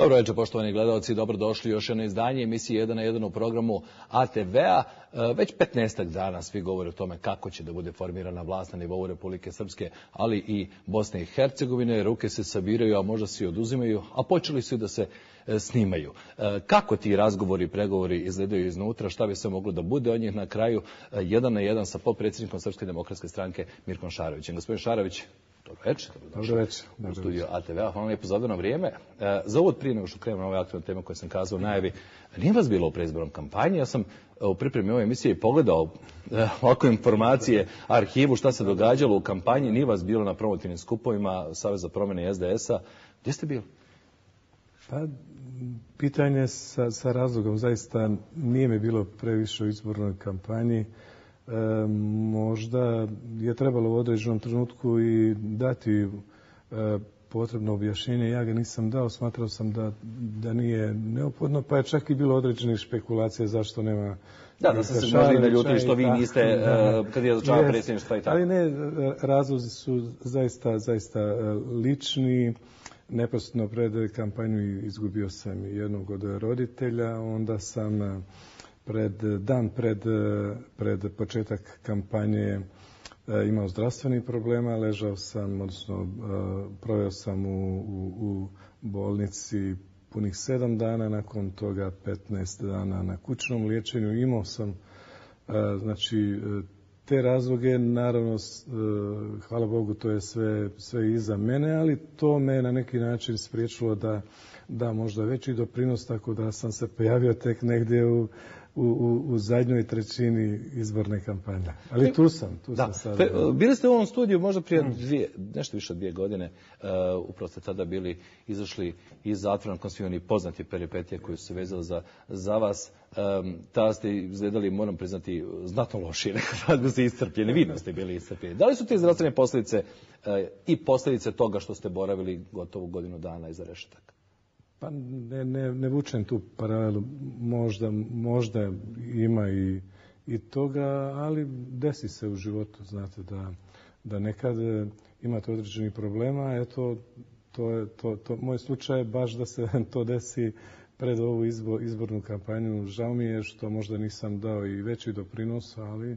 Dobro večer, poštovani gledalci, dobrodošli još jedno izdanje emisije 1 na 1 u programu ATV-a. Već 15 dana svi govore o tome kako će da bude formirana vlast na nivou Republike Srpske, ali i Bosne i Hercegovine. Ruke se sabiraju, a možda se i oduzimaju, a počeli su i da se snimaju. Kako ti razgovori i pregovori izgledaju iznutra, šta bi se moglo da bude od njih na kraju? 1 na 1 sa potpredsjednikom Srpske demokratske stranke Mirkom Šarovićem. Gospodin Šarović, dobro večer u studiju ATV-a. Hvala lijepo za odvojeno vrijeme. Za uvod prije nego što krenemo na ove aktualne teme koje sam kazao u najavi, nije vas bilo u predizbornom kampanji. Ja sam u pripremi ove emisije pogledao ovako informacije, arhivu, šta se događalo u kampanji. Nije vas bilo na promotivnim skupovima Saveza promjene i SDS-a. Gdje ste bili? Pa, pitanje sa razlogom. Zaista nije mi bilo previše u izbornoj kampanji. Možda je trebalo u određenom trenutku i dati potrebno objašnjenje. Ja ga nisam dao, smatrao sam da nije neophodno, pa je čak i bilo određenih špekulacija zašto nema... Da se možda i naljutili što vi niste kad je izačava predsjedništva i tako. Ali ne, razlozi su zaista lični. Neposredno pred kampanju izgubio sam jednog od roditelja, onda sam dan pred početak kampanje imao zdravstvenih problema, ležao sam, odnosno proveo sam u bolnici punih 7 dana, nakon toga 15 dana na kućnom liječenju. Imao sam, znači, te razloge, naravno, hvala Bogu, to je sve iza mene, ali to me na neki način spriječilo da možda veći doprinos, tako da sam se pojavio tek negdje u zadnjoj trećini izborne kampanje. Ali tu sam sada. Bili ste u ovom studiju možda prije nešto više od 2 godine. Upravo ste tada bili izašli iz zatvora nakon svih onih poznati peripetija koji su se vezali za vas. Tada ste izgledali, moram priznati, znatno lošije. Nekako ste iscrpljeni, vidno ste bili iscrpljeni. Da li su te zdravstvene posljedice i posljedice toga što ste boravili gotovo godinu dana iza rešetaka? Pa ne vučem tu paralelu, možda ima i toga, ali desi se u životu, znate, da nekad imate određenih problema. Eto, to moj slučaj je baš da se to desi pred ovu izbornu kampanju. Žao mi je što možda nisam dao i veći doprinos, ali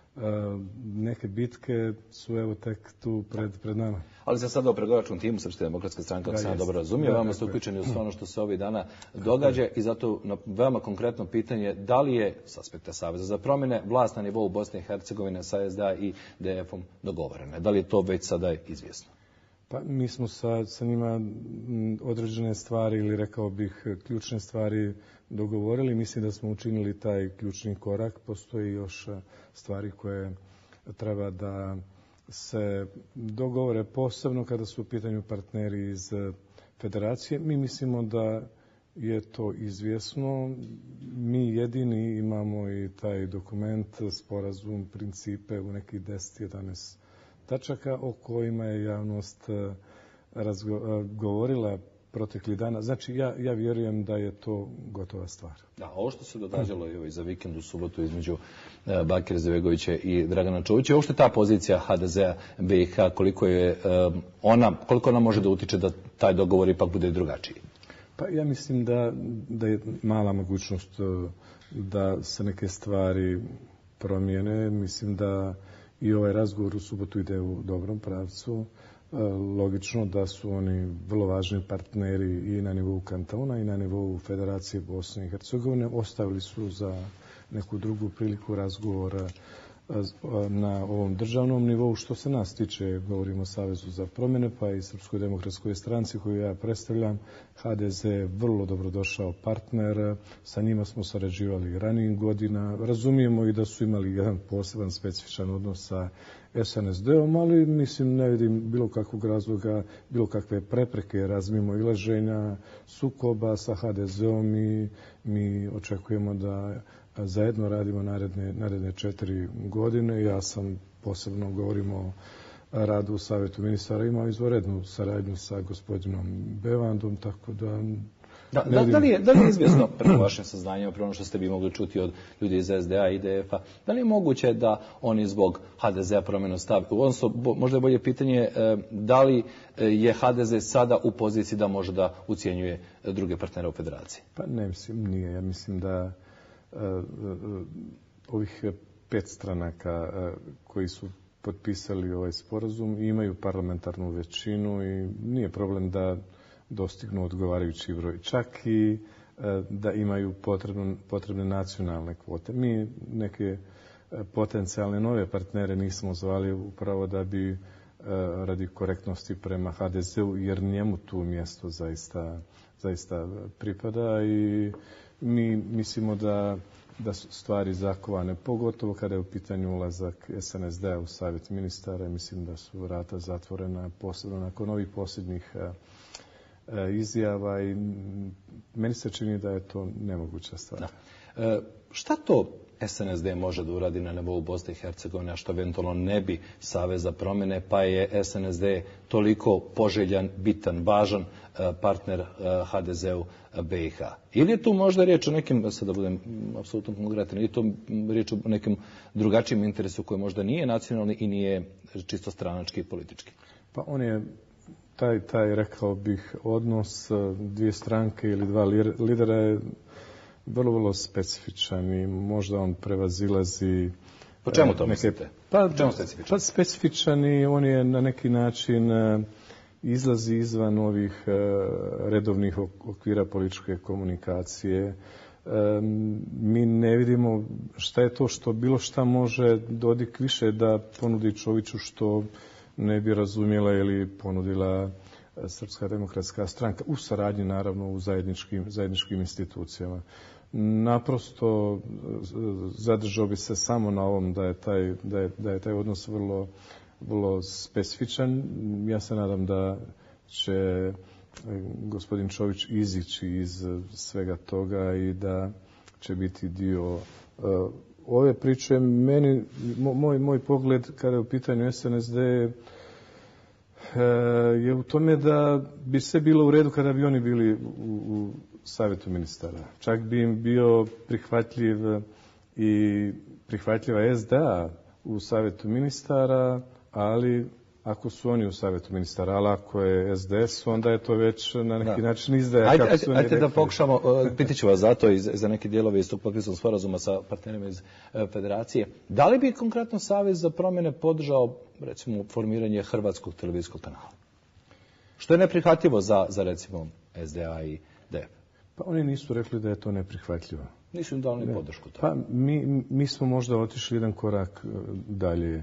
neke bitke su evo tek tu pred nama. Ali se sada o pregovaračkom timu Srpske demokratske stranke, ako sam ja dobro razumio, vama ste uključeni u sve ono što se ovih dana događa i zato na veoma konkretno pitanje, da li je s aspekta Saveza za promjene vlast na nivou Bosne i Hercegovine sa SDA i DF-om dogovorena? Da li je to već sada izvjesno? Pa mi smo sa njima određene stvari, ili rekao bih ključne stvari dogovorili. Mislim da smo učinili taj ključni korak. Postoji još stvari koje treba da se dogovore, posebno kada su u pitanju partneri iz federacije. Mi mislimo da je to izvjesno. Mi jedini imamo i taj dokument, sporazum, principe u nekih 10-11 tačaka o kojima je javnost govorila proteklih dana. Znači, ja vjerujem da je to gotova stvar. Da, ovo što se događalo i za vikend u subotu između Bakira Izetbegovića i Dragana Čovića, uopšte ta pozicija HDZ-a BiH, koliko ona može da utiče da taj dogovor ipak bude drugačiji? Pa ja mislim da je mala mogućnost da se neke stvari promijene. Mislim da i ovaj razgovor u subotu ide u dobrom pravcu. Logično da su oni vrlo važni partneri i na nivou kantona i na nivou Federacije Bosne i Hercegovine. Ostavili su za neku drugu priliku razgovora na ovom državnom nivou. Što se nas tiče, govorimo o Savezu za promjene, pa i Srpskoj demokratskoj stranci koju ja predstavljam. HDZ je vrlo dobrodošao partner, sa njima smo sarađivali ranijih godina. Razumijemo i da su imali jedan poseban specifičan odnos sa SNSD-om, ali mislim ne vidim bilo kakvog razloga, bilo kakve prepreke razmimo ilaženja, sukoba sa HDZ-om i mi očekujemo da zajedno radimo naredne 4 godine. Ja sam posebno, govorimo o radu u Savjetu ministara, imao izvanrednu saradnju sa gospodinom Bevandom, tako da Da li je izvjesno, prema vašim saznanjima, prema ono što ste vi mogli čuti od ljudi iz SDA i IDF-a, da li je moguće da oni zbog HDZ-a promjenu stav? Možda je bolje pitanje da li je HDZ sada u poziciji da može da ucjenjuje druge partnere u federaciji? Pa ne mislim, nije. Ja mislim da ovih 5 stranaka koji su potpisali ovaj sporazum imaju parlamentarnu većinu i nije problem da dostignu odgovarajući broj. Čak i da imaju potrebne nacionalne kvote. Mi neke potencijalne nove partnere nismo zvali upravo da bi radi korektnosti prema HDZ-u, jer njemu tu mjesto zaista pripada i mi mislimo da su stvari zakovane, pogotovo kada je u pitanju ulazak SNSD-a u Savjet ministara. Mislim da su vrata zatvorena, posebno nakon ovih posljednjih izjava i meni se čini da je to nemoguća stvar. Šta to SNSD može da uradi na nivou Bosne i Hercegovine, a što eventualno ne bi Savez za promjene, pa je SNSD toliko poželjan, bitan, važan partner HDZ-u BiH? Ili je tu možda riječ o nekim, sad da budem apsolutno konkretan, ili je to riječ o nekim drugačijim interesu koji možda nije nacionalni i nije čisto stranački i politički? Pa on je taj rekao bih, odnos dvije stranke ili dva lidera je vrlo, vrlo specifičan i možda on prevazilazi... Po čemu to mislite? Pa specifičan i on je na neki način izlazi izvan ovih redovnih okvira političke komunikacije. Mi ne vidimo šta je to što bilo šta može Dodik više da ponudi Čoviću što ne bi razumjela ili ponudila Srpska demokratska stranka u saradnji, naravno, u zajedničkim institucijama. Naprosto zadržao bi se samo na ovom da je taj odnos vrlo, vrlo specifičan. Ja se nadam da će gospodin Čović izići iz svega toga i da će biti dio ove priče. Moj pogled kada je u pitanju SNSD je u tome da bi sve bilo u redu kada bi oni bili u Savjetu ministara. Čak bi im bio prihvatljiva SDA u Savjetu ministara, ali ako su oni u Savjetu ministara, ali ako je SDS, onda je to već na neki način izdaja. Ajde da pokušamo, pitat ću vas zato i za neke dijelove iz tog potpisnog sporazuma sa partnerima iz federacije. Da li bi konkretno Savez za promjene podržao, recimo, formiranje Hrvatskog televizijskog kanala? Što je neprihvatljivo za recimo, SDA i DF? Pa oni nisu rekli da je to neprihvatljivo. Nisu im dali podršku. Pa mi smo možda otišli jedan korak dalje.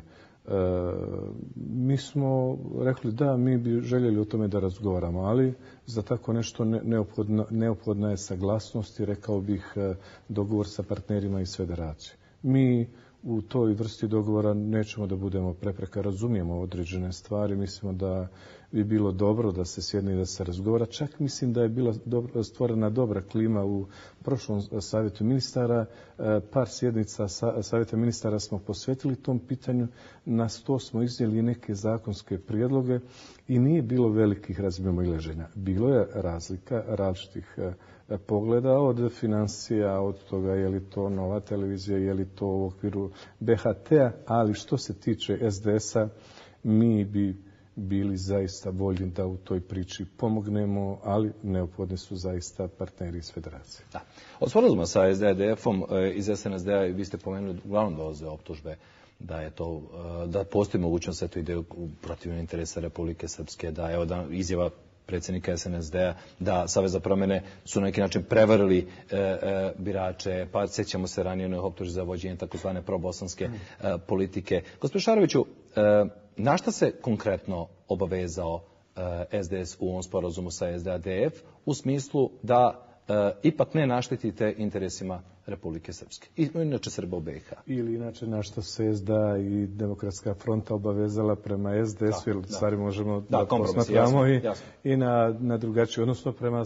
Mi smo rekli da, mi bi željeli o tome da razgovaramo, ali za tako nešto neophodna je saglasnost i rekao bih dogovor sa partnerima iz federacije. Mi u toj vrsti dogovora nećemo da budemo prepreka, razumijemo određene stvari, mislimo da bi bilo dobro da se sjedne i da se razgovara. Čak mislim da je bila stvorena dobra klima u prošlom savjetu ministara. Par sjednica savjeta ministara smo posvetili tom pitanju. Na sto smo iznijeli neke zakonske prijedloge i nije bilo velikih razmimoilaženja. Bilo je različitih pogleda od financija, od toga je li to Nova televizija, je li to u okviru BHT-a, ali što se tiče SDS-a, mi bi bili zaista voljni da u toj priči pomognemo, ali neophodni su zaista partneri iz federacije. Da. Od sporazuma sa SDA-DF-om iz SNSD-a vi ste pomenuli uglavnom dolaze optužbe da postoji mogućnost da to ide u protivnom interesa Republike Srpske, da je izjava predsjednika SNSD-a da Savez za promjene su na neki način prevarili birače, pa sjećamo se ranije onih optužbi za vođenje takozvane probosanske politike. Gospodin Šaroviću, na šta se konkretno obavezao SDS u ovom sporazumu sa SDA-DF u smislu da ipak ne naštetite interesima Republike Srpske i inače Srba u BiH? Ili inače na što se SDA i Demokratska fronta obavezala prema SDS-u, jer stvari možemo da posmatramo i na drugačiji, odnosno prema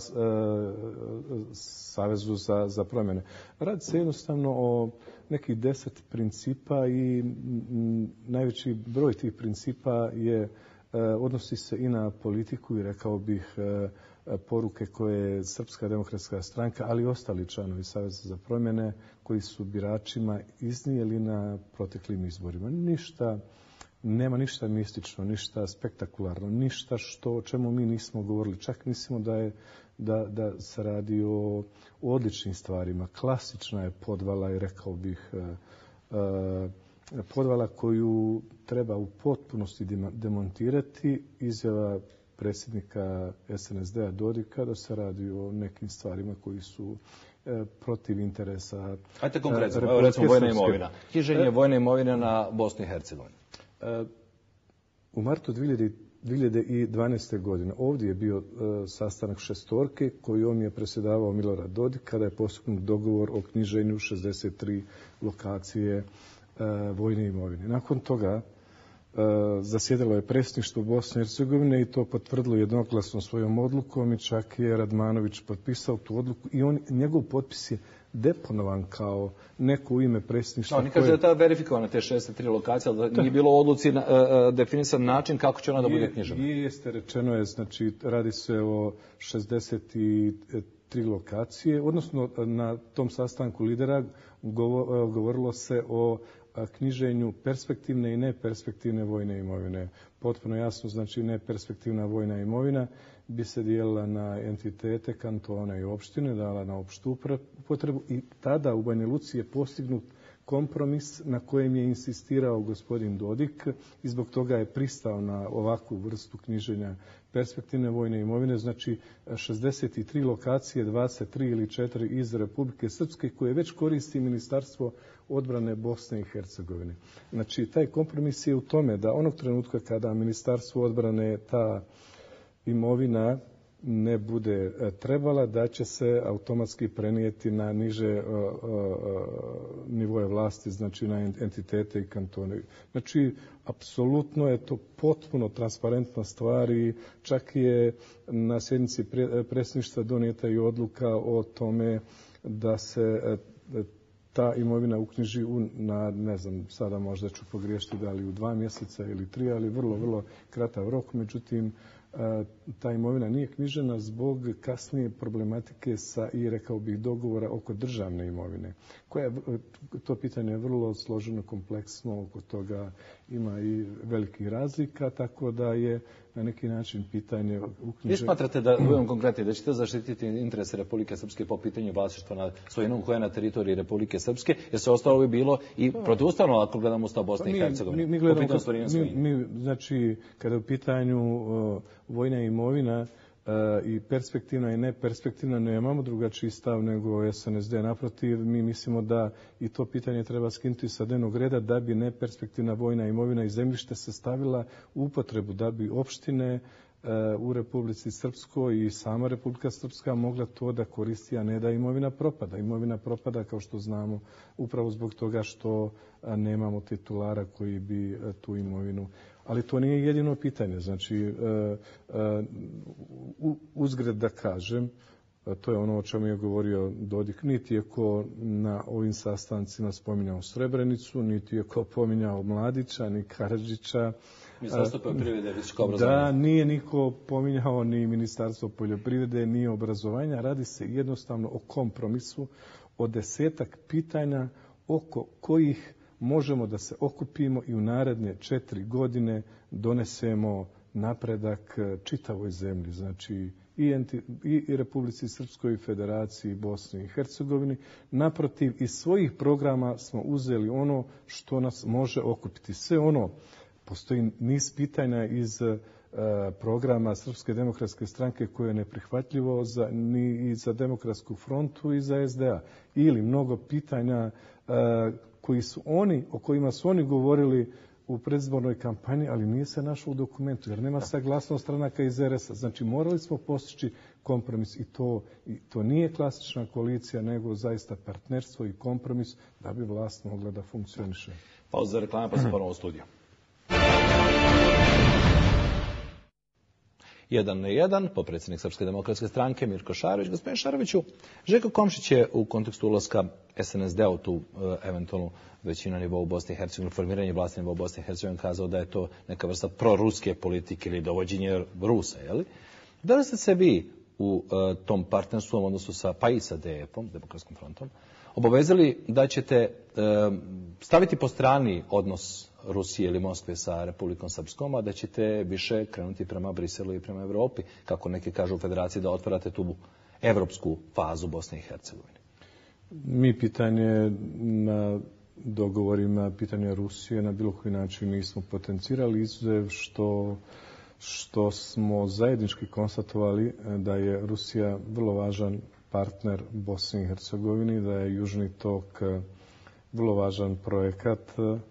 Savezu za promjene. Radi se jednostavno o nekih 10 principa i najveći broj tih principa je odnosi se i na politiku i rekao bih poruke koje je Srpska demokratska stranka, ali i ostali članovi Saveza za promjene koji su biračima iznijeli na proteklim izborima. Nema ništa mistično, ništa spektakularno, ništa o čemu mi nismo govorili. Čak mislimo da se radi o odličnim stvarima. Klasična je podvala i rekao bih podvala koju treba u potpunosti demontirati, izjava predsjednika SNSD-a Dodika da se radi o nekim stvarima koji su protiv interesa. Ajde konkretno, evo recimo vojna imovina. Knjiženje vojne imovine na Bosnu i Hercegovini. U martu 2012. godine ovdje je bio sastanak šestorke kojom je predsjedavao Milorad Dodik kada je postignut dogovor o knjiženju 63 lokacije vojne imovine. Nakon toga zasjedalo je predsjedništvo Bosne i Hercegovine i to potvrdilo jednoglasno svojom odlukom i čak je Radmanović potpisao tu odluku i njegov potpis je deponovan kao neko u ime predsjedništva. Oni kažu da je ta verifikovana te 63 lokacije, ali da nije bilo u odluci definisan način kako će ona da bude knjižena. Jeste, rečeno je, znači radi se o 63 lokacije, odnosno na tom sastanku lidera govorilo se o knjiženju perspektivne i neperspektivne vojne imovine. Potpuno jasno, znači neperspektivna vojna imovina bi se dijelila na entitete, kantone i opštine, dala na opštu upotrebu i tada u Banja Luci je postignut kompromis na kojem je insistirao gospodin Dodik i zbog toga je pristao na ovakvu vrstu knjiženja perspektivne vojne imovine, znači 63 lokacije, 23 ili 4 iz Republike Srpske koje već koristi Ministarstvo odbrane Bosne i Hercegovine. Znači, taj kompromis je u tome da onog trenutka kada Ministarstvo odbrane ta imovina ne bude trebala, da će se automatski prenijeti na niže nivoje vlasti, znači na entitete i kantone. Znači, apsolutno je to potpuno transparentna stvar i čak je na sjednici predsjedništva donijeta i odluka o tome da se ta imovina uknjiži na, ne znam, sada možda ću pogriješiti da li u 2 mjeseca ili 3, ali vrlo kratak rok. Međutim, ta imovina nije knjižena zbog kasnije problematike sa i rekao bih dogovora oko državne imovine. To pitanje je vrlo složeno, kompleksno, oko toga ima i velikih razlika, tako da je na neki način pitanje uknjiženja. Vi smatrate da, budemo konkretni, da ćete zaštititi interese Republike Srpske po pitanju vlasništva nad svojinom koja je na teritoriji Republike Srpske, jer se ostalo bi bilo i protivustavno ako gledamo Ustav Bosne i Hercegovine. Mi gledamo, znači, kada je u pitanju vojna imovina i perspektivna i neperspektivna, nemamo drugačiji stav nego SNSD. Naprotiv, mi mislimo da i to pitanje treba skinuti sa dnevnog reda da bi neperspektivna vojna imovina i zemljište se stavila u upotrebu, da bi opštine u Republici Srpskoj i sama Republika Srpska mogla to da koristi, a ne da imovina propada. Imovina propada, kao što znamo, upravo zbog toga što nemamo titulara koji bi tu imovinu. Ali to nije jedino pitanje. Znači, uzgred da kažem, to je ono o čemu je govorio Dodik, niti je ko na ovim sastancima spominjao Srebrenicu, niti je ko pominjao Mladića, ni Karadžića. Ministarstvo poljoprivrede, visoko obrazovanje. Da, nije niko pominjao ni Ministarstvo poljoprivrede, ni obrazovanja. Radi se jednostavno o kompromisu, o 10-ak pitanja oko kojih možemo da se okupimo i u naredne 4 godine donesemo napredak čitavoj zemlji, znači i Republici Srpskoj i Federaciji Bosne i Hercegovini. Naprotiv, iz svojih programa smo uzeli ono što nas može okupiti. Sve ono, postoji niz pitanja iz programa Srpske demokratske stranke koje je neprihvatljivo ni za Demokratsku frontu i za SDA. Ili mnogo pitanja o kojima su oni govorili u predizbornoj kampanji, ali nije se našlo u dokumentu, jer nema saglasnost stranaka iz RS-a. Znači, morali smo postići kompromis i to nije klasična koalicija, nego zaista partnerstvo i kompromis da bi vlast mogla da funkcioniše. Pauza za reklame, pa se ponovo u studiju. 1 na 1, potpredsjednik Srpske demokratske stranke Mirko Šarović. Gospodine Šaroviću, Željko Komšić je u kontekstu ulaska SNSD-a u tu eventualnu većinu na nivou Bosne i Hercegovine, formiranje vlasti na nivou Bosne i Hercegovine, kazao da je to neka vrsta proruske politike ili dovođenje Rusa, je li? Da li ste se vi u tom partnerstvu, odnosno pa i sa DF-om, Demokratskom frontom, obavezali da ćete staviti po strani odnos Rusije ili Moskve sa Republikom Srpskom, a da ćete više krenuti prema Briselu i prema Evropi, kako neki kažu u Federaciji, da otvarate tu evropsku fazu Bosne i Hercegovine? Mi pitanje na dogovorima, pitanje Rusije na bilo koji način nismo potencirali, izuzev što smo zajednički konstatovali da je Rusija vrlo važan partner Bosni i Hercegovini, da je Južni tok vrlo važan projekat,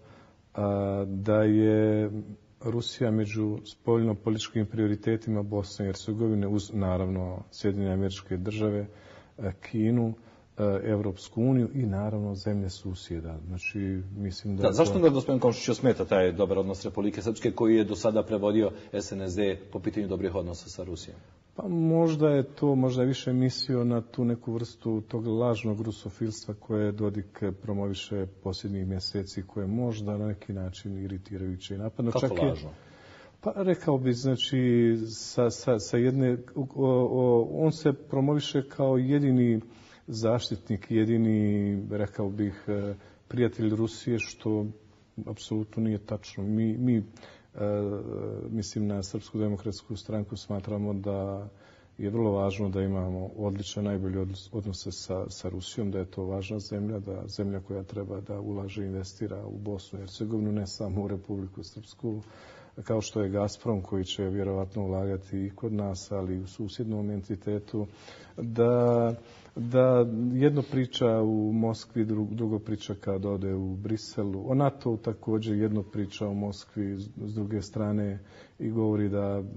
da je Rusija među spoljno-političkim prioritetima Bosne i Hercegovine uz naravno Sjedinjene Američke Države, Kinu, Evropsku uniju i naravno zemlje susjeda. Znači, mislim da... Zašto da gospodin Komšiću smeta taj dobar odnos Republike Srpske koji je do sada prevodio SNSD po pitanju dobrih odnosa sa Rusijom? Pa možda je više mislio na tu neku vrstu tog lažnog rusofilstva koje Dodik promoviše posljednjih mjeseci, koje možda na neki način iritirajuće i napadno. Kako lažno? Pa rekao bi, znači, sa jedne... On se promoviše kao jedini zaštitnik, jedini, rekao bih, prijatelj Rusije, što apsolutno nije tačno. Mi mislim, na Srpsku demokratsku stranku smatramo da je vrlo važno da imamo odlične, najbolje odnose sa Rusijom, da je to važna zemlja, da zemlja koja treba da ulaže i investira u Bosnu i Hercegovinu, ne samo u Republiku Srpsku, kao što je Gazprom, koji će vjerovatno ulagati i kod nas, ali i u susjednom entitetu, da jedno priča u Moskvi, drugo priča kad ode u Briselu. O NATO također jedno priča u Moskvi, s druge strane i govori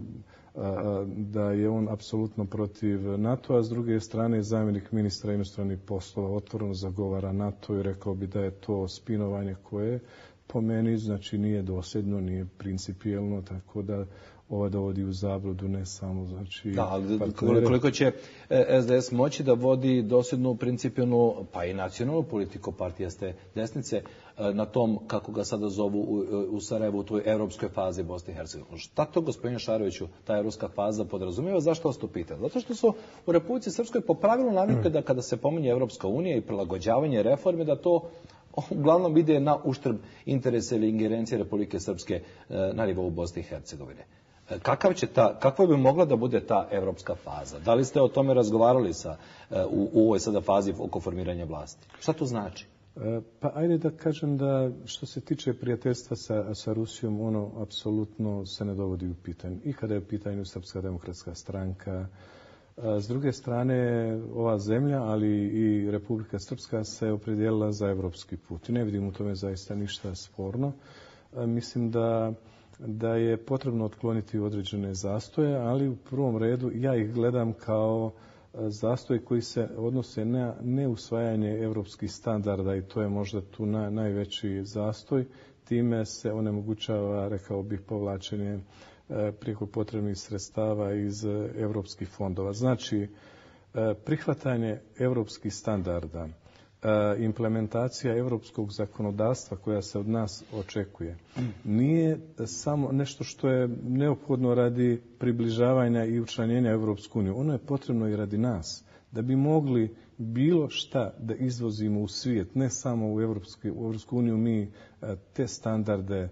da je on apsolutno protiv NATO-a, s druge strane zamjenik ministra inostranih poslova otvoreno zagovara NATO i rekao bi da je to spinovanje koje po meni, znači, nije dosljedno, nije principijelno, tako da ovo dovodi u zabludu ne samo, znači... Da, ali koliko će SDS moći da vodi dosljednu, principijelnu, pa i nacionalnu politiku, partija ste desnice, na tom, kako ga sada zovu u Sarajevu, u toj evropskoj fazi Bosne i Hercegovine. Šta to, gospodine Šaroviću, ta evropska faza podrazumijeva? Zašto vas to pitam? Zato što su u Republici Srpskoj po pravilu navikli da kada se pominje Evropska unija i prilagođavanje reforme, da to uglavnom ide na uštrb interesa ili ingerencije Republike Srpske na nivou Bosne i Hercegovine. Kakva bi mogla da bude ta evropska faza? Da li ste o tome razgovarali u ovoj sada fazi oko formiranja vlasti? Šta to znači? Pa ajde da kažem da što se tiče prijateljstva sa Rusijom, ono apsolutno se ne dovodi u pitanje. I kada je u pitanju Srpska demokratska stranka, s druge strane, ova zemlja, ali i Republika Srpska se opredijelila za evropski put. I ne vidim u tome zaista ništa sporno. Mislim da je potrebno otkloniti određene zastoje, ali u prvom redu ja ih gledam kao zastoje koji se odnose na neusvajanje evropskih standarda i to je možda tu najveći zastoj. Time se onemogućava, rekao bih, povlačenje prijeko potrebnih sredstava iz evropskih fondova. Znači, prihvatanje evropskih standarda, implementacija evropskog zakonodavstva koja se od nas očekuje, nije samo nešto što je neophodno radi približavanja i učlanjenja Evropsku uniju. Ono je potrebno i radi nas, da bi mogli bilo šta da izvozimo u svijet, ne samo u Evropsku uniju, mi te standarde,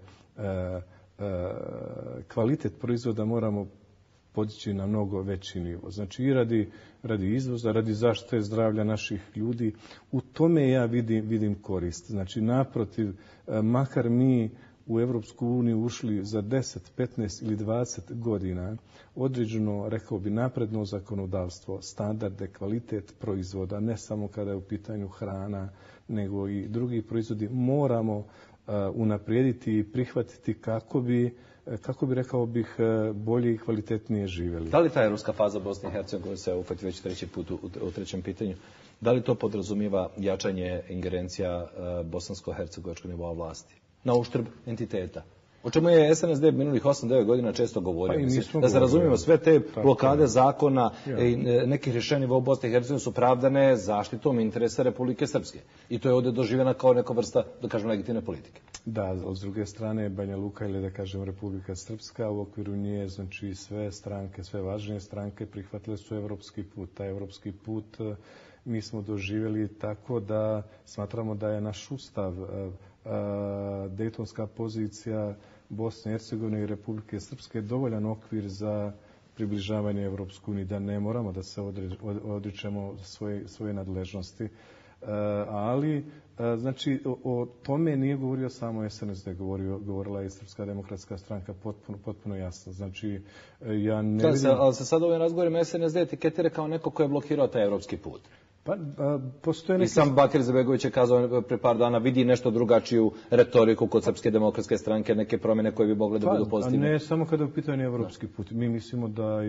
kvalitet proizvoda moramo podići na mnogo veći nivo. Znači i radi izvoza, radi zaštite zdravlja naših ljudi. U tome ja vidim korist. Znači naprotiv, makar mi u Evropsku uniju ušli za 10, 15 ili 20 godina, određeno, rekao bi, napredno zakonodavstvo, standarde, kvalitet proizvoda, ne samo kada je u pitanju hrana, nego i drugi proizvodi, moramo unaprijediti i prihvatiti kako bi, rekao bih, bolje i kvalitetnije živjeli. Da li ta evropska faza Bosne i Hercegovine, se ufati već treći put u trećem pitanju, da li to podrazumijeva jačanje ingerencija bosansko-hercegovačkog nivoa vlasti na uštrb entiteta? O čemu je SNSD minulih 8-9 godina često govorio. Da se razumijemo, sve te blokade zakona i nekih rješenja u Bosni i Hercegovini su pravdane zaštitom interesa Republike Srpske. I to je ovdje doživjena kao neka vrsta, da kažem, legitimne politike. Da, s druge strane Banja Luka ili da kažem Republika Srpska, u okviru nje znači sve stranke, sve važnije stranke prihvatile su evropski put. Taj evropski put mi smo doživjeli tako da smatramo da je naš ustav, dejtonska pozicija Bosne i Hercegovine i Republike Srpske dovoljan okvir za približavanje Evropskoj uniji, da ne moramo da se odričemo svoje nadležnosti. Ali, znači, o tome nije govorio samo SDS, govorila je Srpska demokratska stranka potpuno jasno. Znači, ja ne vidim... Ali se sad ovim razgovorima SNSD etiketira kao neko ko je blokirao taj evropski put. I sam Bakir Izetbegović je kazao pre par dana, vidi nešto drugačiju retoriku kod Srpske demokratske stranke, neke promjene koje bi mogle da budu pozitivne. Ne samo kada je u pitanju evropski put. Mi mislimo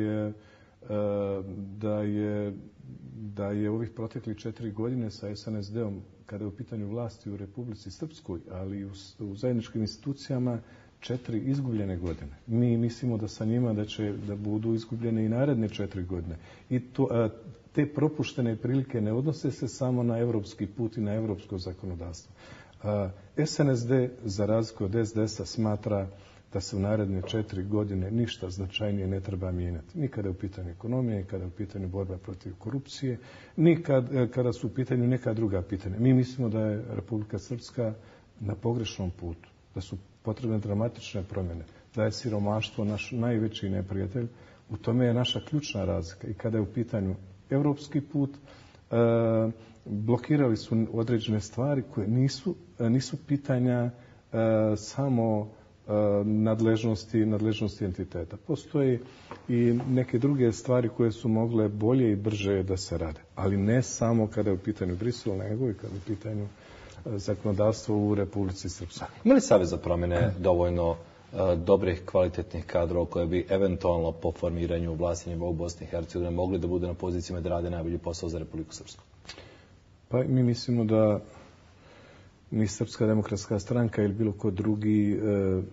da je ovih proteklih 4 godine sa SNSD-om, kada je u pitanju vlasti u Republici Srpskoj, ali i u zajedničkim institucijama, 4 izgubljene godine. Mi mislimo da sa njima da budu izgubljene i naredne 4 godine. I te propuštene prilike ne odnose se samo na evropski put i na evropsko zakonodavstvo. SNSD, za razliku od SDS-a, smatra da se u naredne 4 godine ništa značajnije ne treba mijenjati. Ni kada je u pitanju ekonomije, kada je u pitanju borba protiv korupcije, ni kada su u pitanju neka druga pitanja. Mi mislimo da je Republika Srpska na pogrešnom putu, da su potrebne dramatične promjene, da je siromaštvo naš najveći neprijatelj. U tome je naša ključna razlika. I kada je u pitanju evropski put, blokirali su određene stvari koje nisu pitanja samo nadležnosti entiteta. Postoje i neke druge stvari koje su mogle bolje i brže da se rade. Ali ne samo kada je u pitanju Brisel, nego i kada je u pitanju zakonodavstvo u Republici Srpskoj. Ima li Savez za promjene dovoljno dobrih, kvalitetnih kadrova koje bi eventualno po formiranju vlasti u Bosni i Hercegovini mogli da budu na pozicijama da rade najbolji posao za Republiku Srpsku? Pa mi mislimo da ni Srpska demokratska stranka ili bilo ko drugi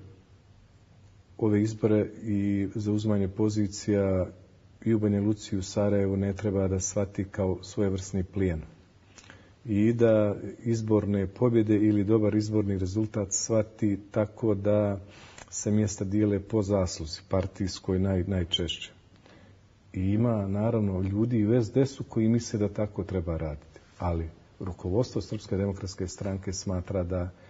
ove izbore i zauzimanje pozicija i u Banja Luci i u Sarajevu ne treba da shvati kao svojevrsni plijen. I da izborne pobjede ili dobar izborni rezultat shvati tako da se mjesta dijele po zasluzi, partijskoj najčešće. I ima, naravno, ljudi i u SDS-u koji misle da tako treba raditi. Ali rukovodstvo Srpske demokratske stranke smatra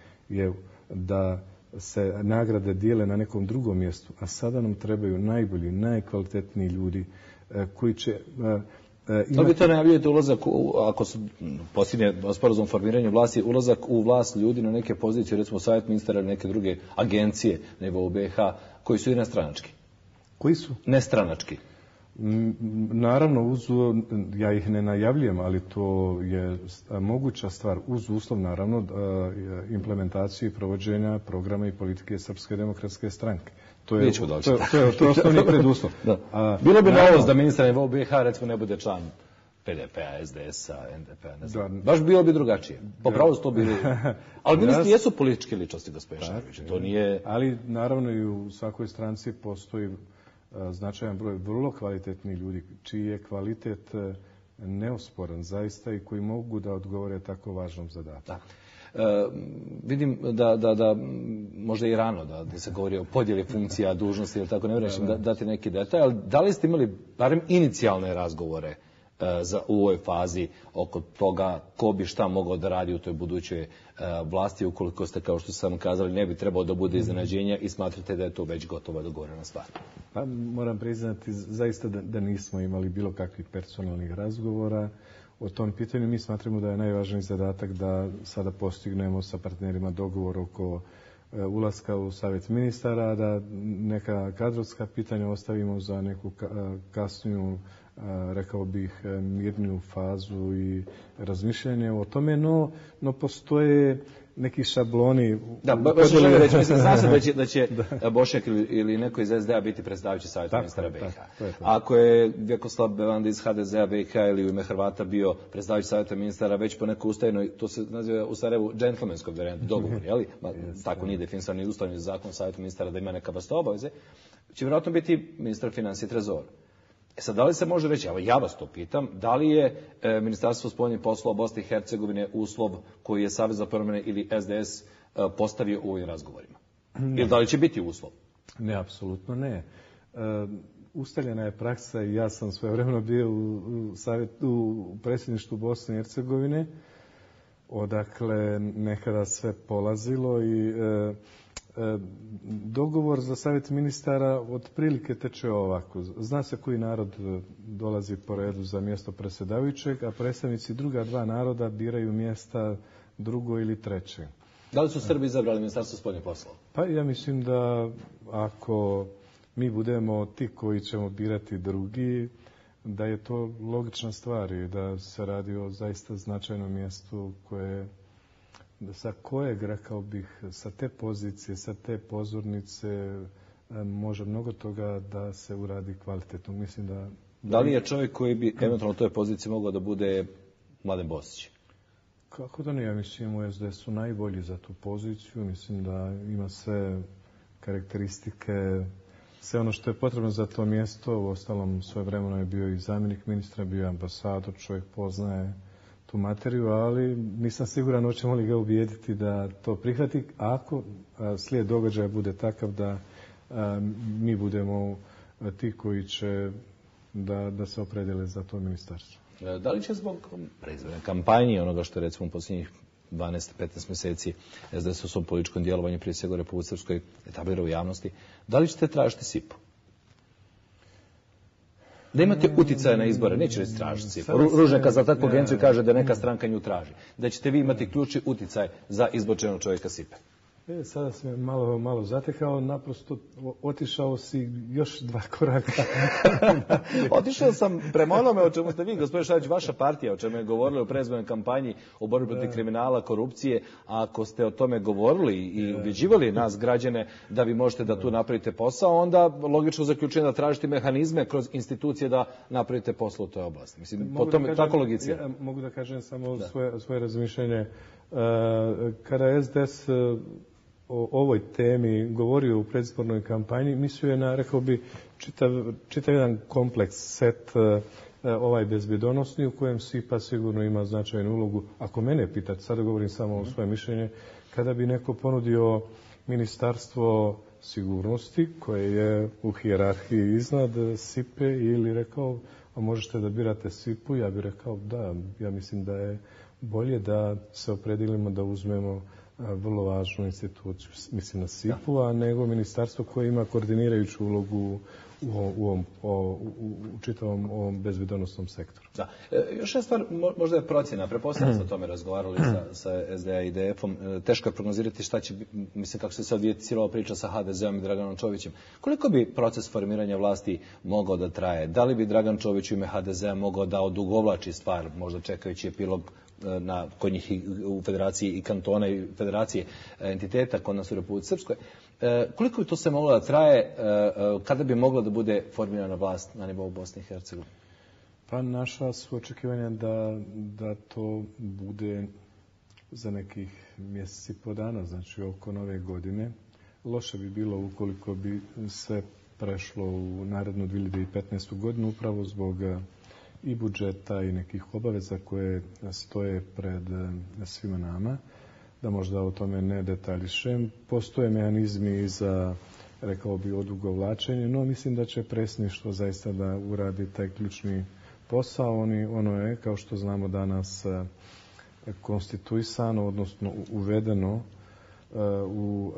da se nagrade dijele na nekom drugom mjestu, a sada nam trebaju najbolji, najkvalitetniji ljudi koji će... Da li vi to najavljujete ulazak, ako se postigne sporazum o formiranju vlasti, ulazak u vlast ljudi na neke pozicije, recimo savjet ministara ili neke druge agencije u BiH, koji su i nestranački? Koji su? Nestranački. Naravno, ja ih ne najavljujem, ali to je moguća stvar uz uslov, naravno, implementacije i provođenja programa i politike Srpske demokratske stranke. To je osnovni preduslov. Bilo bi novost da ministar nivou BiH recimo ne bude član PDP-a, SDS-a, NDP-a, ne znam. Baš bilo bi drugačije. Popravo su to bili... Ali ministri jesu političke ličnosti, gospodin Šarović. To nije... Ali naravno i u svakoj stranci postoji značajan broj vrlo kvalitetnih ljudi, čiji je kvalitet neosporan zaista i koji mogu da odgovore tako važnom zadatku. Vidim da možda i rano da se govori o podjeli funkcija, dužnosti ili tako, ne rešim dati neki detalj, ali da li ste imali barem inicijalne razgovore u ovoj fazi oko toga ko bi šta mogao da radi u toj budućoj vlasti, ukoliko ste, kao što sam kazali, ne bi trebao da bude iznenađenja i smatrate da je to već gotovo dogovorena stvar? Pa, moram priznati zaista da nismo imali bilo kakvih personalnih razgovora o tom pitanju. Mi smatramo da je najvažniji zadatak da sada postignemo sa partnerima dogovor oko ulaska u Savjet ministara, da neka kadrovska pitanja ostavimo za neku kasniju, rekao bih, mirniju fazu i razmišljanje o tome, no postoje neki šabloni. Da, baš želim reći, mislim, zna se da će Bošnjak ili neko iz SDA biti predstavljajući savjet ministara BiH. Ako je Vjekoslav Bevanda iz HDZ-a BiH ili u ime Hrvata bio predstavljajući savjeta ministara već po nekoj ustavnoj, to se naziva u Sarajevu džentlmenskog varijantu, dogovor, jel? Tako nije definisan ni ustavni zakon savjeta ministara da ima neka vrsta obaveze, će vjerojatno biti ministar financija i trezora. Sad, da li se može reći, evo ja vas to pitam, da li je Ministarstvo spoljnih poslova Bosne i Hercegovine uslov koji je Savez za promjene ili SDS postavio u ovim razgovorima? Ili da li će biti uslov? Ne, apsolutno ne. Ustaljena je praksa i ja sam svojevremeno bio u predsjedništvu Bosne i Hercegovine, odakle nekada sve polazilo i dogovor za savjet ministara otprilike teče ovako. Zna se koji narod dolazi po redu za mjesto predsjedavajućeg, a predstavnici druga dva naroda biraju mjesta drugo ili treće. Da li su Srbi izabrali Ministarstvo spoljnih poslova? Pa ja mislim da ako mi budemo ti koji ćemo birati drugi, da je to logična stvar i da se radi o zaista značajnom mjestu koje sa kojeg, rekao bih, sa te pozicije, sa te pozornice može mnogo toga da se uradi kvalitetno. Mislim da li je čovjek koji bi eventualno u toj poziciji mogao da bude Mladen Bosić? Kako da ne, ja mislim u SDS-u najbolji za tu poziciju. Mislim da ima sve karakteristike, sve ono što je potrebno za to mjesto. U ostalom, svojevremeno je bio i zamjenik ministra, bio je ambasador, čovjek poznaje tu materiju, ali nisam siguran hoćemo li ga ubijediti da to prihvati ako slijed događaja bude takav da mi budemo ti koji će da se opredele za to ministarstvo. Da li će zbog predizborne kampanje, onoga što je recimo u posljednjih 12-15 mjeseci SDS u svom političkom djelovanju, prije svega u Republici Srpskoj, etablira u javnosti, da li ćete tražiti SIP-u? Da imate uticaje na izbore, neće reći tražiti SIP. Ružnjaka za takvu agenciju kaže da neka stranka nju traži. Da ćete vi imati ključni uticaj za izbočenog čovjeka SIP-e. Sada sam malo zatekao, naprosto otišao si još 2 koraka. Otišao sam prema onome o čemu ste vi, gospodin Šajić, vaša partija, o čemu je govorila u predizbornoj kampanji o borbi protiv kriminala, korupcije. A ako ste o tome govorili i ubjeđivali nas građane da vi možete da tu napravite posao, onda logično zaključujem da tražite mehanizme kroz institucije da napravite posao u toj oblasti. Mislim, po tome tako logicija. Ja mogu da kažem samo svoje razmišljenje. Kada SDS o ovoj temi govorio u predizbornoj kampanji, mislio je na, rekao bi, čitav jedan kompleks set ovaj bezbjedonosni u kojem SIPA sigurno ima značajnu ulogu. Ako mene pitate, sada govorim samo o svoje mišljenje, kada bi neko ponudio ministarstvo sigurnosti koje je u hijerarhiji iznad SIPE ili rekao, a možete da birate SIPu, ja bih rekao da, ja mislim da je bolje da se opredjelimo da uzmemo vrlo važnu instituciju, mislim na SIP-u, a nego ministarstvo koje ima koordinirajuću ulogu u čitavom ovom bezbjedonosnom sektoru. Da. Još jedna stvar, možda je procjena, pretpostavljam ste o tome razgovarali sa SDA i DF-om, teško je prognozirati šta će, mislim kako se sad vidjeti cijela priča sa HDZ-om i Draganom Čovićem. Koliko bi proces formiranja vlasti mogao da traje? Da li bi Dragan Čović u ime HDZ-a mogao da odugovlači stvar, možda čekajući epilog kod njih u federaciji i kantona i federacije entiteta kod nas u Republici Srpskoj. Koliko bi to se moglo da traje, kada bi mogla da bude formirana vlast na nivou Bosne i Hercegovine? Pa naša su očekivanja da to bude za nekih mjeseci po dana, znači oko nove godine. Loše bi bilo ukoliko bi sve prešlo u narednu 2015. godinu, upravo zbog i budžeta i nekih obaveza koje stoje pred svima nama, da možda o tome ne detaljišem. Postoje mehanizmi za, rekao bi, odugovlačenje, no mislim da će predsjedništvo zaista da uradi taj ključni posao. Ono je, kao što znamo danas, konstituisano, odnosno uvedeno u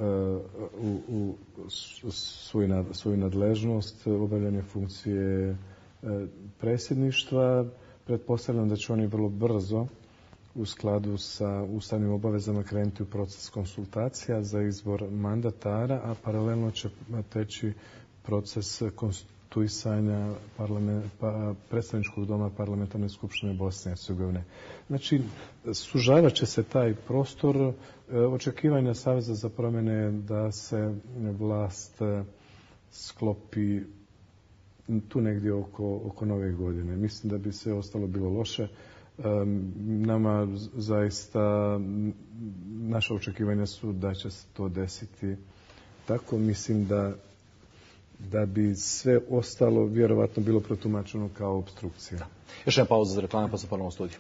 svoju nadležnost obavljanje funkcije predsjedništva. Pretpostavljam da će oni vrlo brzo u skladu sa ustavnim obavezama krenuti u proces konsultacija za izbor mandatara, a paralelno će teći proces konstituisanja predstavničkog doma Parlamentarne skupštine Bosne i Hercegovine. Znači, sužavat će se taj prostor očekivanja Saveza za promjene da se vlast sklopi tu negdje oko nove godine. Mislim da bi sve ostalo bilo loše. Nama zaista, naša očekivanja su da će se to desiti. Tako mislim da bi sve ostalo vjerovatno bilo protumačeno kao opstrukcija. Da. Još jedna pauza za reklame, pa se ponovno u studiju.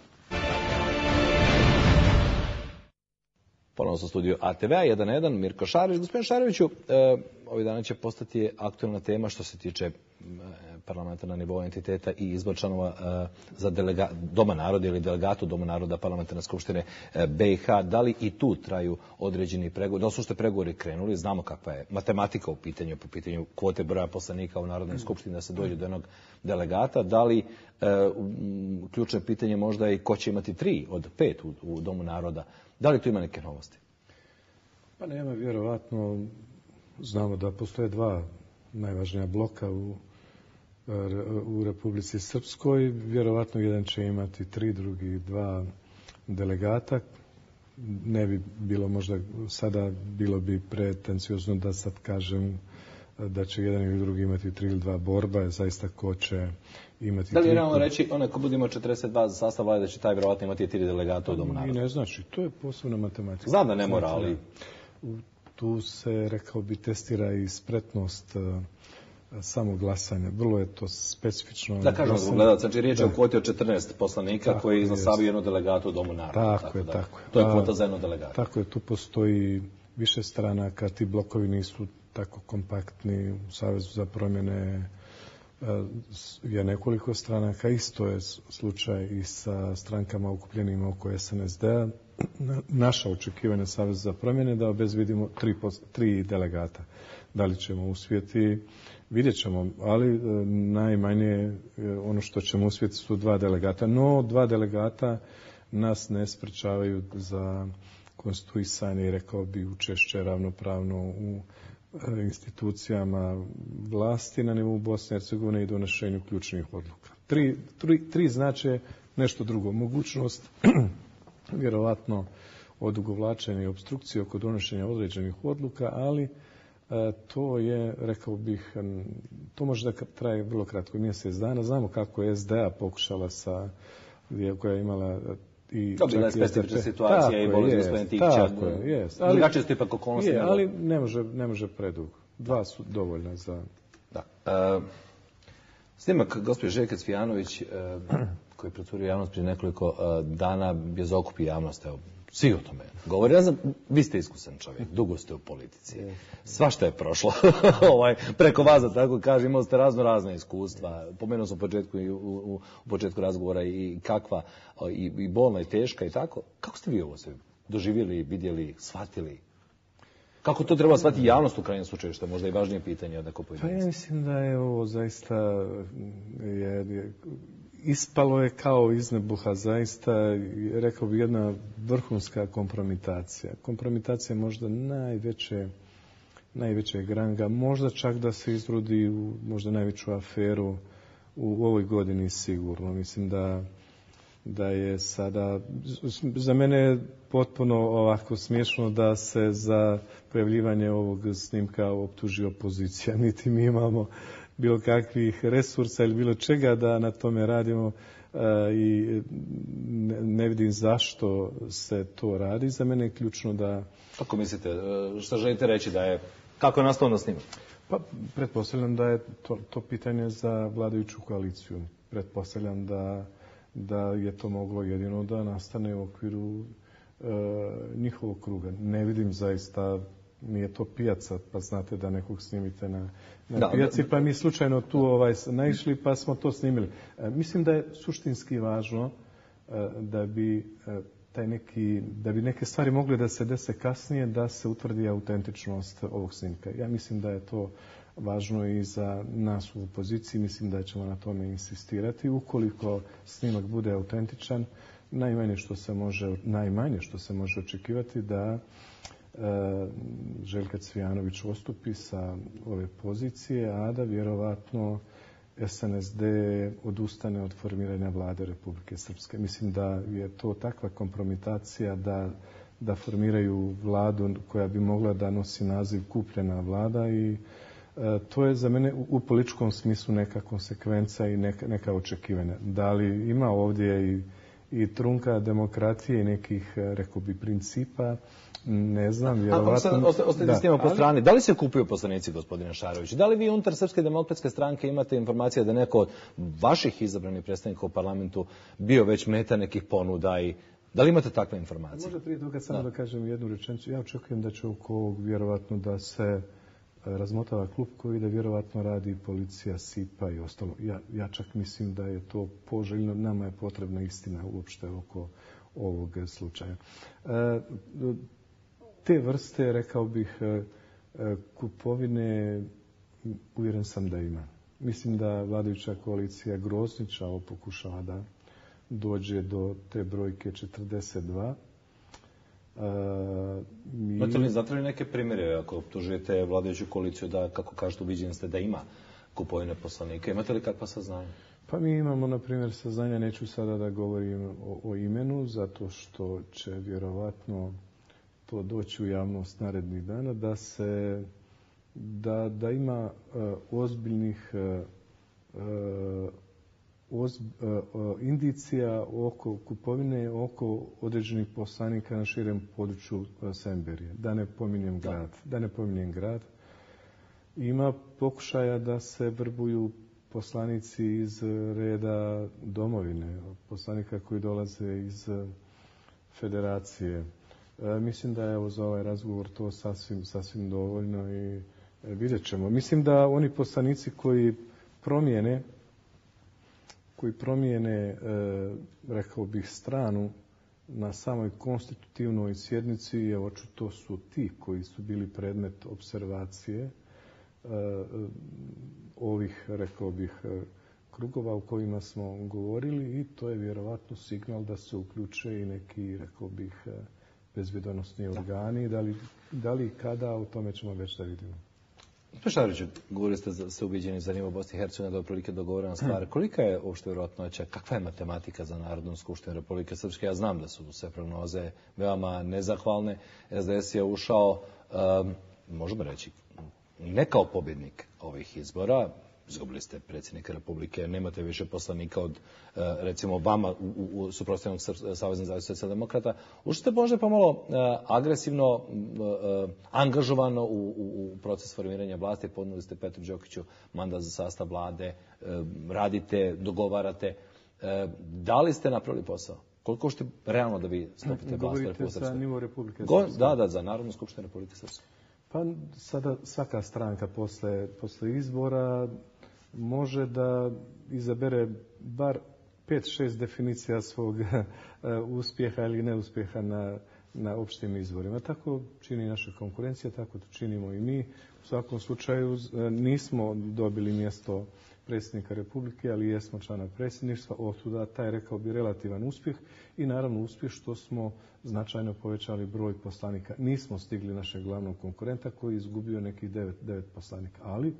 Ponovno sa studiju ATV-a, 1-1, Mirko Šarović. Gospodin Šaroviću, ovih dana će postati aktualna tema što se tiče parlamenta na nivou entiteta i izbor članova za Doma naroda ili delegatu Doma naroda Parlamentarne skupštine BiH. Da li i tu traju određeni pregovori? Da li su što pregovori krenuli? Znamo kakva je matematika u pitanju, po pitanju kvote broja poslanika u Narodnoj skupštini da se dođe do jednog delegata. Da li ključno pitanje možda i ko će imati 3 od 5 u Domu naroda? Da li tu ima neke novosti? Pa nema, vjerovatno. Znamo da postoje 2 najvažnija bloka u Republici Srpskoj. Vjerovatno jedan će imati 3, drugi 2 delegata. Ne bi bilo možda sada, bilo bi pretenciozno da sad kažem da će jedan ili drugi imati 3 ili 2 borba. Zaista ko će imati 3. Da li je realno reći, onaj ko bude imao 42 za sastav vlade, da će taj vjerovatno imati 3 delegata u Domu naroda? I ne znači, to je posebna matematika. Znam da ne mora, ali tu se, rekao bi, testira i spretnost samog glasanja. Vrlo je to specifično. Da kažem zbog gledalaca, znači riječ je o kvoti od 14 poslanika koji izglasavaju jednu delegatu u Domu naroda. Tako je. To je kvota za jednu delegatu. Tako je, tu postoji više stranaka, ti blokovi nisu tako kompaktni. U Savezu za promjene je nekoliko stranaka. Isto je slučaj i sa strankama okupljenima oko SNSD-a. Naša očekivanja Saveza za promjene da obezvidimo 3 delegata. Da li ćemo uspjeti, vidjet ćemo, ali najmanje ono što ćemo uspjeti su 2 delegata. No, 2 delegata nas ne sprečavaju za konstituisanje i rekao bi učešće ravnopravno u institucijama vlasti na nivou Bosne i Hercegovine i donošenju ključnih odluka. 3 znače nešto drugo. Mogućnost vjerovatno odugovlačenja i opstrukcije oko donošenja određenih odluka, ali to je, rekao bih, to može da traje vrlo kratko, mjesec dana. Znamo kako je SDA pokušala koja je imala i to bila je specifična situacija i bolest gospodin Tikića. Drugačije su ipak okolnosti. Ali ne može predugo. 2 su dovoljna za... Da. Snimak gospođe Željke Cvijanović koji je procurio javnost prije nekoliko dana je zaokupi javnost. Evo, svi o tome govori. Ja znam, vi ste iskusan čovjek, dugo ste u politici. Svašta je prošlo preko vas, da tako kažem, imali ste razna iskustva. Pomenuo sam u početku razgovora i kakva, i bolna i teška i tako. Kako ste vi ovo sve doživjeli, vidjeli, shvatili? Kako to treba shvatiti javnost u krajnjem slučaju, što je možda i važnije pitanje od neko pojedinca? Pa ja mislim da je ovo zaista ispalo je kao iz nebuha, zaista, rekao bi, jedna vrhunska kompromitacija. Kompromitacija možda najvećeg ranga, možda čak da se izrodi u možda najveću aferu u ovoj godini sigurno. Mislim da je sada, za mene je potpuno ovako smiješno da se za pojavljivanje ovog snimka optuži opozicija. Niti mi imamo bilo kakvih resursa ili bilo čega da na tome radimo i ne vidim zašto se to radi. Za mene je ključno da... Kako mislite, što želite reći da je, kako je nastao na snimak? Pa, pretpostavljam da je to pitanje za vladajuću koaliciju. Pretpostavljam da je to moglo jedino da nastane u okviru njihovog kruga. Ne vidim zaista, nije to pijaca, pa znate da nekog snimite na pijaci, pa mi slučajno tu naišli pa smo to snimili. Mislim da je suštinski važno da bi neke stvari mogle da se dese kasnije, da se utvrdi autentičnost ovog snimka. Ja mislim da je to važno i za nas u opoziciji, mislim da ćemo na tome insistirati. Ukoliko snimak bude autentičan, najmanje što se može očekivati da Željka Cvijanović odstupi sa ove pozicije, a da vjerovatno SNSD odustane od formiranja vlade Republike Srpske. Mislim da je to takva kompromitacija da formiraju vladu koja bi mogla da nosi naziv kupljena vlada i to je za mene u političkom smislu neka konsekvenca i neka očekivanja. Da li ima ovdje i trunka demokratije i nekih, rekao bi, principa, ne znam, vjerovatno. Ostavite s njima po strani. Da li se kupuju poslanici, gospodine Šarović? Da li vi unutar Srpske demokratske stranke imate informacije da neko od vaših izabranih predstavnika u parlamentu bio već meta nekih ponuda i da li imate takve informacije? Možda prije toga samo da kažem jednu rečenicu. Ja očekujem da će oko ovog vjerovatno da se razmotava klupko i da vjerovatno radi policija, SIPA i ostalo. Ja čak mislim da je to poželjno. Nama je potrebna istina uopšte oko ovog slučaja. Te vrste, rekao bih, kupovine, uvjeren sam da ima. Mislim da vladajuća koalicija Groznića pokušava da dođe do te brojke 42. Imate li zatrali neke primjere ako optužujete vladajuću koaliciju da, kako kažete, uviđeni ste da ima kupovine poslanika? Imate li kakva saznanja? Pa mi imamo, na primjer, saznanja, neću sada da govorim o imenu, zato što će vjerovatno to doći u javnost narednih dana, da ima ozbiljnih indicija oko kupovine, oko određenih poslanika na širem području Semberije. Da ne pominjem grad. Ima pokušaja da se vrbuju poslanici iz reda domovine, poslanika koji dolaze iz federacije. Mislim da je za ovaj razgovor to sasvim dovoljno i vidjet ćemo. Mislim da oni poslanici koji promijene, rekao bih, stranu na samoj konstitutivnoj sjednici, očito su ti koji su bili predmet observacije ovih, rekao bih, krugova u kojima smo govorili i to je vjerovatno signal da se uključe i neki, rekao bih, bezbjedonosni organi. Da li i kada, o tome ćemo već da vidimo. Šaroviću, govorili ste ubiđeni za nivo Bosne i Hercegovine, da je otprilike dogovorena stvar. Kolika je uopšte vjerojatnoća, kakva je matematika za Narodnu skupštinu Republike Srpske? Ja znam da su sve prognoze veoma nezahvalne. SDS je ušao, možemo reći, ne kao pobjednik ovih izbora. Izgubili ste predsjednika Republike, nemate više poslanika od, recimo, vama u suprotstavljenog Saveza nezavisnih socijaldemokrata. Ušli ste možda pomalo agresivno, angažovano u proces formiranja vlasti, ponudili ste Petru Đokiću mandat za sastav vlade, radite, dogovarate. Da li ste napravili posao? Koliko ušte realno da vi stopite vlast Republike Srpske? Govorite za nivo Republike Srpske? Da, za Narodnu skupštinu Republike Srpske. Pa sada svaka stranka posle izbora može da izabere bar 5-6 definicija svog uspjeha ili neuspjeha na opštim izborima. Tako čini naša konkurencija, tako to činimo i mi. U svakom slučaju nismo dobili mjesto predsjednika Republike, ali jesmo članak predsjedništva. Otuda taj, rekao bi, relativan uspjeh i naravno uspjeh što smo značajno povećali broj poslanika. Nismo stigli našeg glavnog konkurenta koji je izgubio nekih 9 poslanika, ali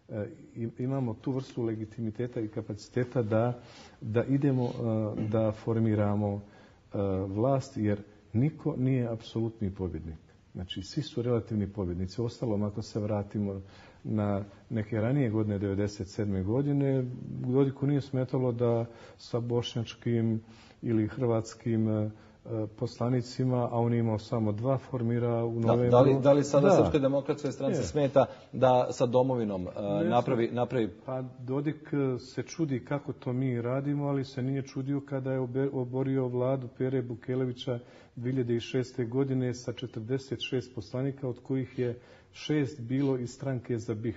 imamo tu vrstu legitimiteta i kapaciteta da idemo da formiramo vlast, jer niko nije apsolutni pobjednik. Znači, svi su relativni pobjednici. Ostalom, ako se vratimo na neke ranije godine, 1997. godine, Dodiku nije smetalo da sa bošnjačkim ili hrvatskim poslanicima, a on imao samo 2, formira u novembru. Da li sada Srpskoj demokratskoj stranci smeta da sa domovinom napravi... Pa Dodik se čudi kako to mi radimo, ali se nije čudio kada je oborio vladu Pere Bukelevića 2006. godine sa 46 poslanika, od kojih je 6 bilo iz stranke za BiH.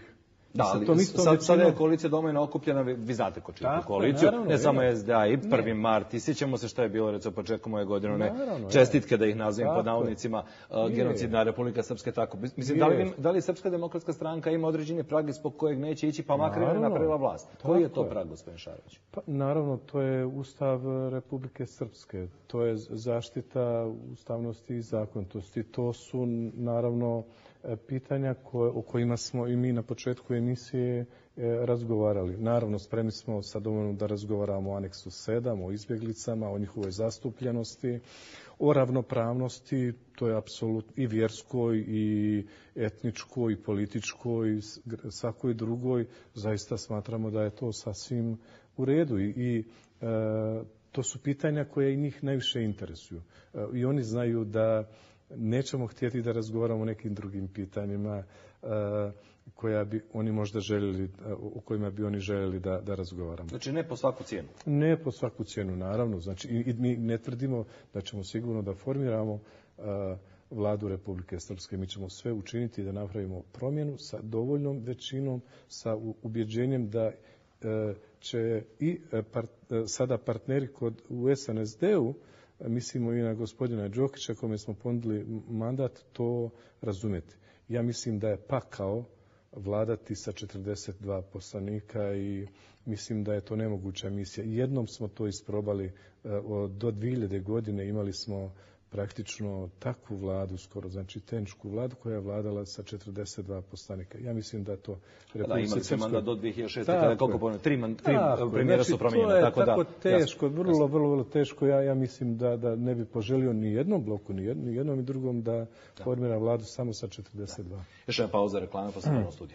Da, ali sada je koalicija Domovina okupljena, vi znate ko čini tu koaliciju, ne samo SDA i 1. mart, i sjećamo se što je bilo recimo početkom ove godine, čestitke da ih nazivim pod navodnicima, genocidna Republika Srpska, tako. Mislim, da li Srpska demokratska stranka ima određeni prag ispod kojeg neće ići, pa makar je napravila vlast? Koji je to prag, gospodin Šarović? Pa, naravno, to je Ustav Republike Srpske, to je zaštita ustavnosti i zakonitosti, to su naravno pitanja o kojima smo i mi na početku emisije razgovarali. Naravno, spremni smo sa Domovinom da razgovaramo o aneksu 7, o izbjeglicama, o njihovoj zastupljenosti, o ravnopravnosti, to je apsolutno i vjerskoj, i etničkoj, i političkoj, i svakoj drugoj. Zaista smatramo da je to sasvim u redu i to su pitanja koje i njih najviše interesuju. I oni znaju da nećemo htjeti da razgovaramo o nekim drugim pitanjima koja bi oni možda željeli, o kojima bi oni željeli da razgovaramo. Znači ne po svaku cijenu? Ne po svaku cijenu, naravno. Znači, i mi ne tvrdimo da ćemo sigurno da formiramo vladu Republike Srpske. Mi ćemo sve učiniti da napravimo promjenu sa dovoljnom većinom, sa ubjeđenjem da će i sada partneri u SNSD-u, mislimo i na gospodina Đokića kome smo ponudili mandat, to razumjeti. Ja mislim da je pakao vladati sa 42 poslanika i mislim da je to nemoguća misija. Jednom smo to isprobali, do 2000. godine imali smo praktično takvu vladu, skoro, znači tehničku vladu koja je vladala sa 42 poslanika. Ja mislim da to... Da, imali smo mandat do 2006. Kada koliko ponavljamo, tri premijera su promijenjena. To je tako teško, vrlo teško. Ja mislim da ne bi poželio ni jednom bloku, ni jednom i drugom da formira vladu samo sa 42. Još jedna pauza, reklame, pa sam studija.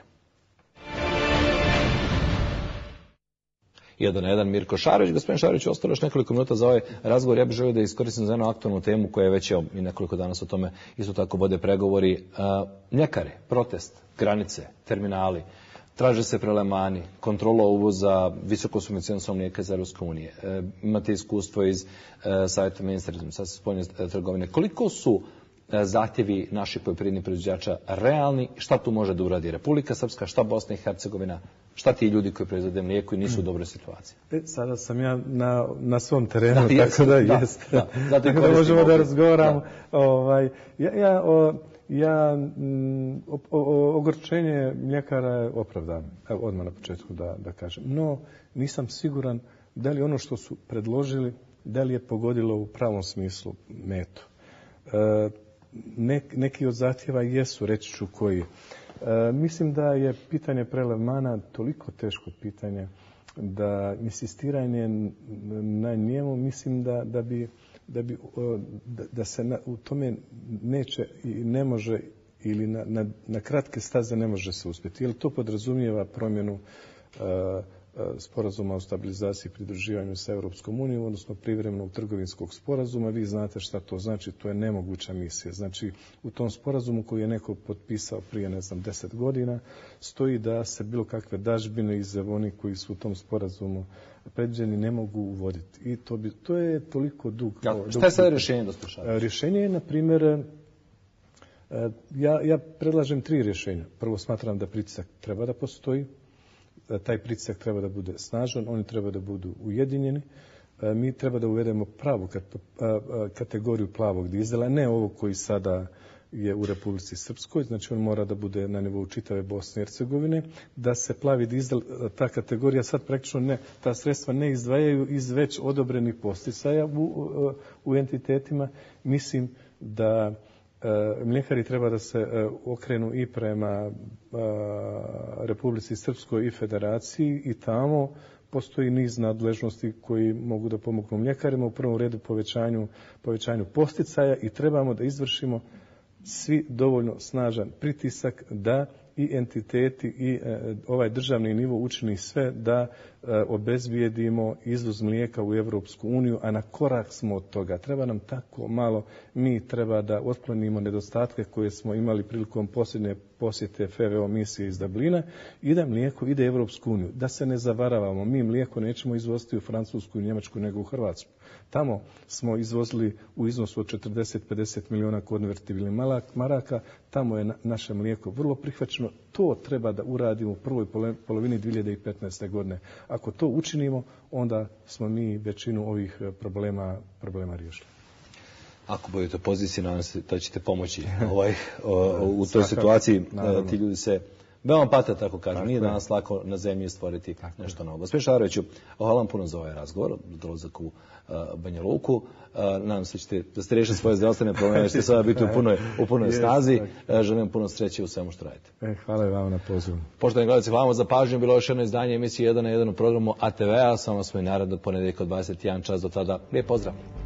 1 na 1 Mirko Šarović. Gospodin Šarović, ostalo još nekoliko minuta za ovaj razgovor. Ja bih želio da iskoristim za jednu aktualnu temu koja je već i nekoliko danas o tome isto tako vode pregovori. Mljekare, protest, granice, terminali, traže se prelemani, kontrola uvoza visoko subvencioniranog mlijeka iz Europske unije. Imate iskustvo iz savjeta ministra sa spoljne trgovine. Koliko su zahtjevi naših poljoprivrednih proizvođača realni, šta tu može da uradi Republika Srpska, šta Bosna i Hercegovina, šta ti ljudi koji proizvode mlijeko i nisu u dobroj situaciji? Sada sam ja na svom terenu, tako da jeste. Tako da možemo da razgovaramo. Ogorčenje mljekara je opravdano, evo odmah na početku da kažem. No, nisam siguran da li ono što su predložili, da li je pogodilo u pravom smislu metu. Neki od zahtjeva jesu, reći ću koji. Mislim da je pitanje prelemana toliko teško pitanje da insistiranje na njemu, mislim da se u tome neće i ne može ili na kratke staze ne može se uspjeti. Jer to podrazumijeva promjenu sporazuma o stabilizaciji i pridruživanju sa Europskom unijom, odnosno privremenog trgovinskog sporazuma. Vi znate šta to znači, to je nemoguća misija. Znači, u tom sporazumu koji je neko potpisao prije, 10 godina, stoji da se bilo kakve dažbine iz oni koji su u tom sporazumu predviđeni ne mogu uvoditi. I to je toliko dug. Šta je sada rješenje da slušate? Rješenje je, na primjer, ja predlažem 3 rješenja. Prvo, smatram da pritisak treba da postoji. Taj pritisak treba da bude snažan, oni treba da budu ujedinjeni. Mi treba da uvedemo pravu kategoriju plavog dizela, ne ovog koji sada je u Republici Srpskoj, znači on mora da bude na nivou čitave Bosne i Hercegovine, da se plavi dizel, ta kategorija sad praktično ta sredstva ne izdvajaju iz već odobrenih posticaja u entitetima. Mislim da mljekari treba da se okrenu i prema Republici Srpskoj i Federaciji i tamo postoji niz nadležnosti koji mogu da pomognu mljekarima, u prvom redu povećanju posticaja i trebamo da izvršimo svi dovoljno snažan pritisak da i entiteti i ovaj državni nivo učini sve da obezbijedimo izvoz mlijeka u Europsku uniju, a na korak smo od toga. Treba nam tako malo, mi treba da otklonimo nedostatke koje smo imali prilikom posljednje posjete FVO misije iz Dublina i da mlijeko ide u Evropsku uniju. Da se ne zavaravamo, mi mlijeko nećemo izvoziti u Francusku i Njemačku nego u Hrvatsku. Tamo smo izvozili u iznosu od 40-50 milijuna konvertibilnih maraka, tamo je naše mlijeko vrlo prihvaćeno. To treba da uradimo u prvoj polovini 2015. godine. Ako to učinimo, onda smo mi većinu ovih problema riješili. Ako budete u poziciji, nadam se da ćete pomoći u toj situaciji. Ti ljudi se veoma pate, tako kažem. Nije danas lako na zemlji stvoriti nešto novo. Gospodin Šaroviću, hvala vam puno za ovaj razgovor, dolazak u Banja Luku. Nadam se da ste riješili svoje zdravstvene probleme, da ćete sada biti u punoj snazi. Želim puno sreće u svemu što radite. Hvala i vam na pozivu. Poštovani gledalci, hvala vam za pažnju. Bilo je još jedno izdanje emisije 1 na 1 u programu ATV-a. Samo smo i narednog ponedjeljka od 21 čas. Do tada, lijep pozdrav.